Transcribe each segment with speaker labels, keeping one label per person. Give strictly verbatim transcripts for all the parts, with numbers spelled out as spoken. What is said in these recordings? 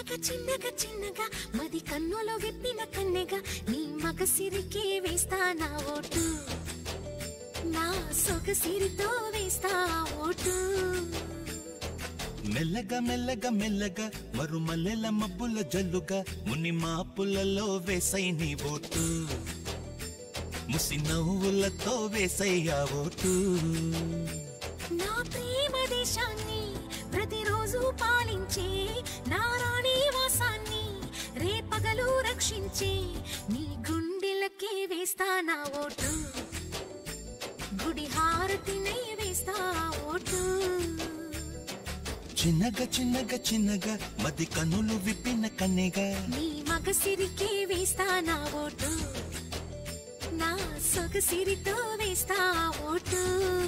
Speaker 1: చిన్నగా చిన్నగా చిన్నగా మది కన్నులో విప్పిన కన్నెగా నీ మగసిరికి వేస్తా నా ఓటు నా సొగసిరితో వేస్తా ఓటు
Speaker 2: మెల్లగా మెల్లగా మెల్లగా మరుమల్లెల మబ్బుల జల్లుగా ముని మాపులలో వేసై నీ ఓటు ముసి నవ్వులతో వేసయ్యా ఓటు
Speaker 1: నా ప్రేమ దేశాన్ని ప్రతిరోజు పాలించే నా రాణి వాసాన్ని రేపగలు రక్షించే నీ గుండెలకే వేస్తా నా ఓటు గుడి హారతినై వేస్తా ఓటు
Speaker 2: చిన్నగా చిన్నగా చిన్నగా మది కన్నులు విప్పిన కన్నెగా
Speaker 1: నీ మగసిరికే వేస్తా నా ఓటు నా సొగసిరితో వేస్తా ఓటు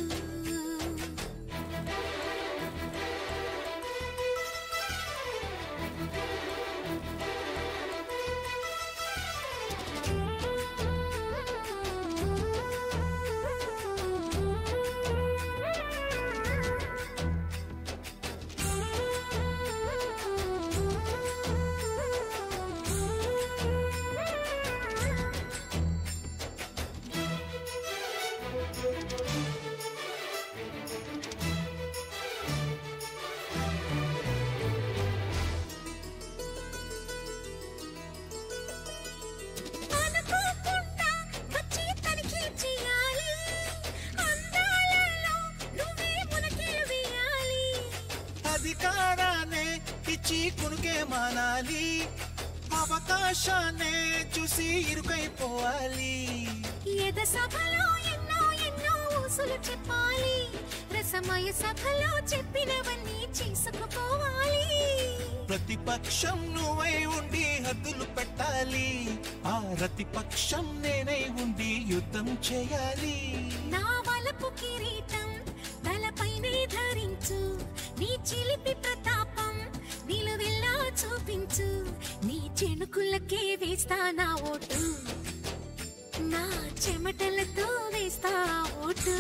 Speaker 2: అధికారాన్నే ఇచ్చి కునుకే మానాలి అవకాశాన్నే చూసి ఇరుకైపోవాలి
Speaker 1: ఎద సభలో ఎన్నో ఎన్నో ఊసులు చెప్పాలి రసమయ సభలో చెప్పినవన్నీ చేసుకుపోవాలి
Speaker 2: ప్రతిపక్షం నువ్వై ఉండి హద్దులు పెట్టాలి ఆ ప్రతిపక్షం నేనై ఉండి యుద్ధం చేయాలి
Speaker 1: నా వలపు కిరీటం తలపైనే ధరించు నీ చిలిపి ప్రతాపం నిలువెల్లా చూపించు నీ చెనుకులకే వేస్తా నా ఓటు నా చెమటలతో వేస్తా ఓటు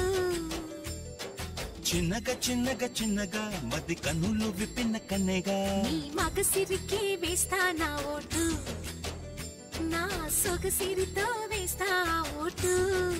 Speaker 2: చిన్నగా చిన్నగా చిన్నగా మది కన్నులు విప్పిన కన్నెగా
Speaker 1: నీ మగసిరికే వేస్తా నా ఓటు నా సొగసిరితో వేస్తా ఓటు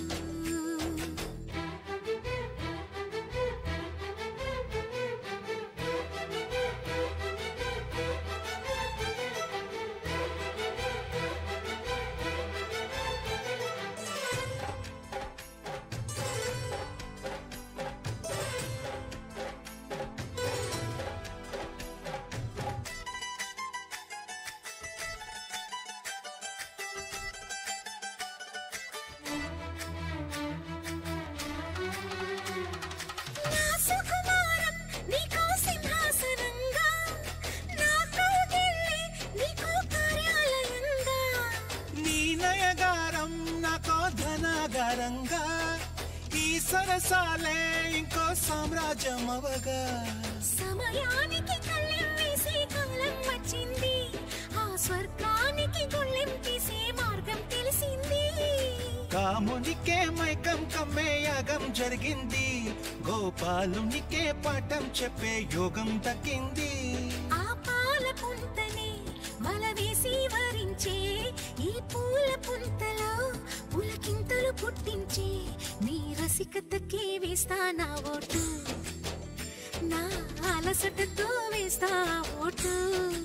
Speaker 2: నాకో ధనాగారంగా ఈ సరసాలే ఇంకో సామ్రాజ్యం అవగా
Speaker 1: సమయానికి కళ్ళెం వేసే కాలం వచ్చింది ఆ స్వర్గానికి గొళ్ళెం తీసే మార్గం తెలిసింది
Speaker 2: కామునికే మైకం కమ్మే యాగం జరిగింది గోపాలునికే పాఠం చెప్పే యోగం దక్కింది
Speaker 1: ఆ పాల పుంతనే వల వేసి వరించే ఈ పూల పుంతలో పులకింతలు పుట్టించే నీ రసికతకే వేస్తా నా ఓటు నా అలసటతో వేస్తా ఓటు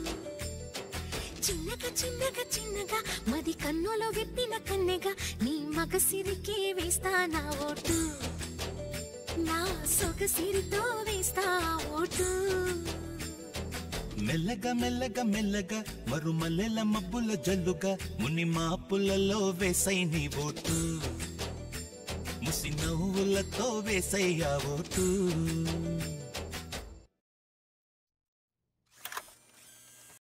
Speaker 1: చిన్నగా చిన్నగా చిన్నగా మది కన్నులో విప్పిన కన్నెగా నీ మగసిరికే వేస్తా నా ఓటు నా సొగసిరితో వేస్తా ఓటు
Speaker 2: మెల్లగా మెల్లగా మెల్లగా మరుమల్లెల మబ్బుల జల్లుగా ముని మాపులలో వేసై నీ ఓటు ముసి నవ్వులతో వేసయ్యా ఓటు